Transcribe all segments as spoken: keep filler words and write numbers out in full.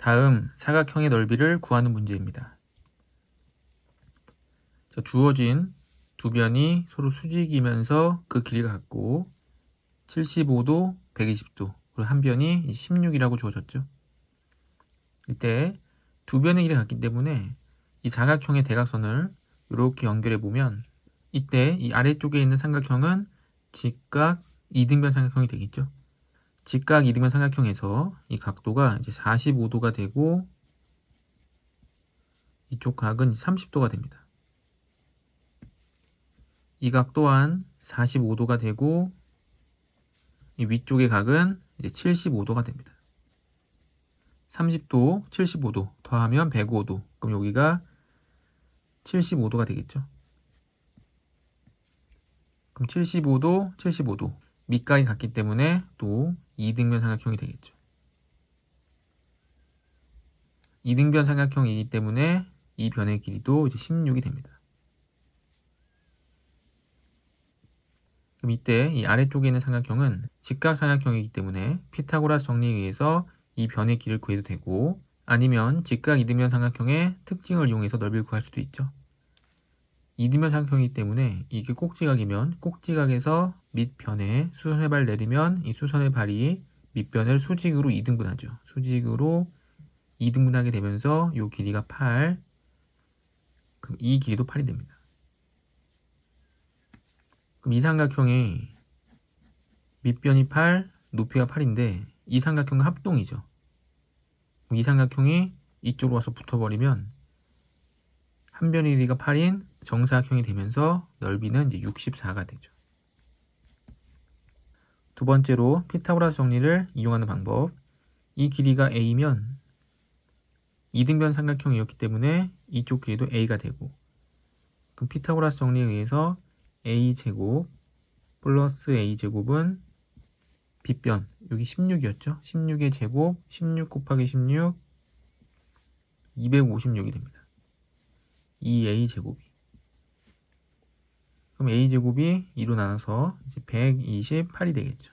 다음 사각형의 넓이를 구하는 문제입니다. 자, 주어진 두 변이 서로 수직이면서 그 길이가 같고 칠십오 도, 백이십 도, 그리고 한 변이 십육이라고 주어졌죠. 이때 두 변의 길이가 같기 때문에 이 사각형의 대각선을 이렇게 연결해 보면 이때 이 아래쪽에 있는 삼각형은 직각 이등변 삼각형이 되겠죠. 직각 이등변 삼각형에서 이 각도가 이제 사십오 도가 되고 이쪽 각은 삼십 도가 됩니다. 이 각 또한 사십오 도가 되고 이 위쪽의 각은 이제 칠십오 도가 됩니다. 삼십 도, 칠십오 도 더하면 백오 도. 그럼 여기가 칠십오 도가 되겠죠. 그럼 칠십오 도, 칠십오 도. 밑각이 같기 때문에 또 이등변 삼각형이 되겠죠. 이등변 삼각형이기 때문에 이 변의 길이도 이제 십육이 됩니다. 그럼 이때 이 아래쪽에 있는 삼각형은 직각 삼각형이기 때문에 피타고라스 정리에 의해서 이 변의 길이를 구해도 되고 아니면 직각 이등변 삼각형의 특징을 이용해서 넓이를 구할 수도 있죠. 이등변 삼각형이기 때문에 이게 꼭지각이면 꼭지각에서 밑변에 수선의 발 내리면 이 수선의 발이 밑변을 수직으로 이등분하죠. 수직으로 이등분하게 되면서 이 길이가 팔, 그럼 이 길이도 팔이 됩니다. 그럼 이 삼각형의 밑변이 팔, 높이가 팔인데 이 삼각형과 합동이죠. 이 삼각형이 이쪽으로 와서 붙어버리면 한 변의 길이가 팔인 정사각형이 되면서 넓이는 이제 육십사가 되죠. 두 번째로 피타고라스 정리를 이용하는 방법. 이 길이가 A면 이등변 삼각형이었기 때문에 이쪽 길이도 A가 되고 그럼 피타고라스 정리에 의해서 A제곱 플러스 A제곱은 빗변, 여기 십육이었죠. 십육의 제곱, 십육 곱하기 십육, 이백오십육이 됩니다. 이 A제곱이. 그럼 A제곱이 이로 나눠서 이제 백이십팔이 되겠죠.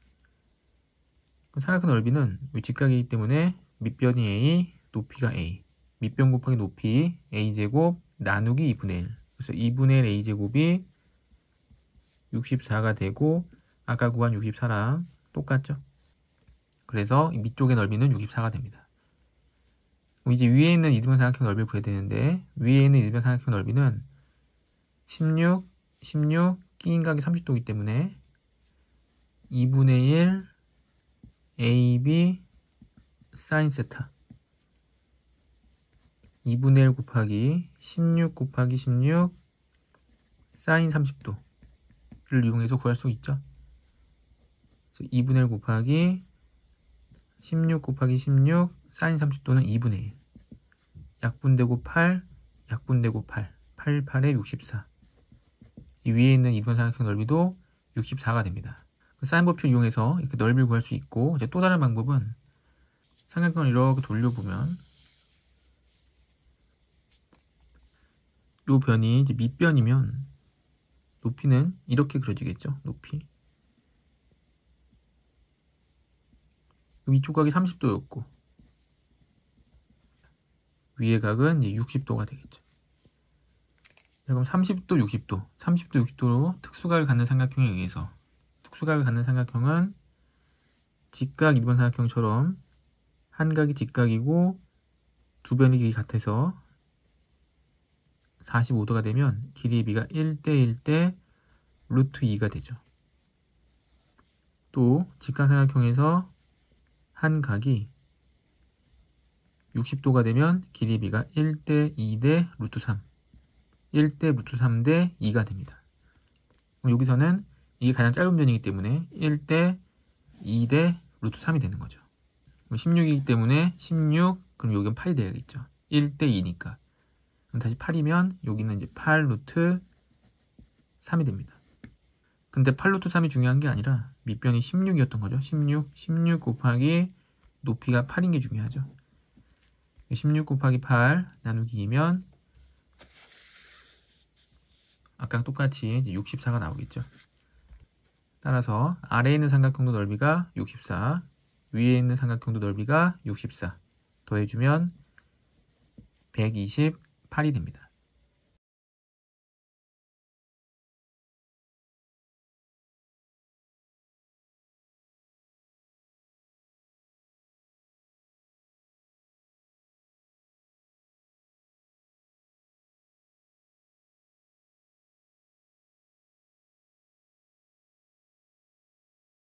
삼각형 넓이는 직각이기 때문에 밑변이 A, 높이가 A. 밑변 곱하기 높이 A제곱 나누기 이분의 일. 그래서 이분의 일 A제곱이 육십사가 되고 아까 구한 육십사랑 똑같죠. 그래서 밑쪽의 넓이는 육십사가 됩니다. 이제 위에 있는 이등변 삼각형 넓이를 구해야 되는데 위에 있는 이등변 삼각형 넓이는 십육, 십육, 끼인 각이 삼십 도이기 때문에 이분의 일 에이비 사인 세타 이분의 일 곱하기 십육 곱하기 십육 사인 삼십 도를 이용해서 구할 수 있죠. 이분의 일 곱하기 십육 곱하기 십육 사인 삼십 도는 이분의 일. 약분되고 팔, 약분되고 팔. 팔, 팔에 육십사. 이 위에 있는 이등변 삼각형 넓이도 육십사가 됩니다. 사인 법칙을 이용해서 이렇게 넓이를 구할 수 있고 이제 또 다른 방법은 삼각형을 이렇게 돌려보면 이 변이 이제 밑변이면 높이는 이렇게 그려지겠죠. 높이. 위쪽 각이 삼십 도였고 위의 각은 이제 육십 도가 되겠죠. 자, 그럼 삼십 도, 육십 도, 삼십 도, 육십 도로 특수각을 갖는 삼각형에 의해서 특수각을 갖는 삼각형은 직각 이등변 삼각형처럼 한 각이 직각이고 두 변의 길이 같아서 사십오 도가 되면 길이의 비가 일 대 일 대 루트 이가 되죠. 또 직각 삼각형에서 한 각이 육십 도가 되면 길이의 비가 일 대 이 대 루트 삼, 일 대 루트 삼 대 이가 됩니다. 그럼 여기서는 이게 가장 짧은 변이기 때문에 일 대 이 대 루트 삼이 되는 거죠. 십육이기 때문에 십육, 그럼 여기는 팔이 되야겠죠. 일 대 이니까. 그럼 다시 팔이면 여기는 이제 팔 루트 삼이 됩니다. 근데 팔 루트 삼이 중요한 게 아니라 밑변이 십육이었던 거죠. 십육, 십육 곱하기 높이가 팔인 게 중요하죠. 십육 곱하기 팔 나누기 이면 아까랑 똑같이 이제 육십사가 나오겠죠. 따라서 아래에 있는 삼각형도 넓이가 육십사, 위에 있는 삼각형도 넓이가 육십사, 더해주면 백이십팔이 됩니다.